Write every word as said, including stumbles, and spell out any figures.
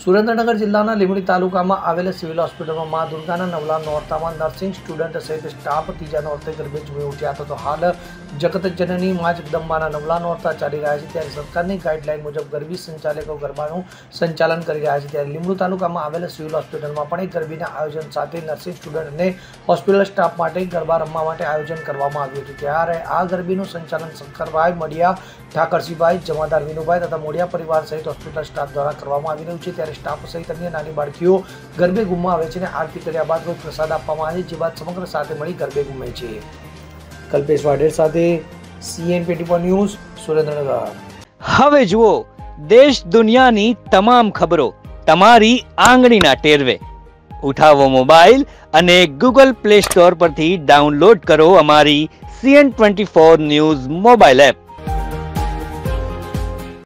સુરેન્દ્રનગર જિલ્લાના લીંબડી તાલુકામાં આવેલ સિવિલ હોસ્પિટલમાં મા દુર્ગાના નવલા નોરતામાં નર્સિંગ સ્ટુડન્ટ સહિત સ્ટાફ ત્રીજા નોરતે ગરબે ઝૂમી ઉઠ્યા હતા. તો હાલ જગત જનની મા જગદંબાના નવલા નોરતા ચાલી રહ્યા છે, ત્યારે સરકારની ગાઈડલાઈન મુજબ ગરબી સંચાલકો ગરબાનું સંચાલન કરી રહ્યા છે. ત્યારે લીંબડી તાલુકામાં આવેલ સિવિલ હોસ્પિટલમાં પણ એક ગરબીના આયોજન સાથે નર્સિંગ સ્ટુડન્ટ અને હોસ્પિટલ સ્ટાફ માટે ગરબા રમવા માટે આયોજન કરવામાં આવ્યું હતું. ત્યારે આ ગરબીનું સંચાલન શંકરભાઈ મડિયા, ઠાકરસિંહભાઈ, જમાદાર વિનુભાઈ તથા મોડિયા પરિવાર સહિત હોસ્પિટલ સ્ટાફ દ્વારા કરવામાં આવી રહ્યું છે. ત્યારે સ્ટાફ સહિત અન્ય નાની બાળકીઓ ગરબે ઘૂમવા આવે છે અને આરતી કર્યા બાદ રોજ પ્રસાદ આપવામાં આવે છે, જે બાદ સમગ્ર સાથે મળી ગરબે ઘૂમે છે. કલ્પેશ વાઢેર સાથે સીએન ટ્વેન્ટી ન્યૂઝ, સુરેન્દ્રનગર. હવે જુઓ દેશ દુનિયાની તમામ ખબરો તમારી આંગળીના ટેરવે. ઉઠાવો મોબાઈલ અને ગૂગલ પ્લે સ્ટોર પરથી ડાઉનલોડ કરો અમારી CN twenty four news mobile app.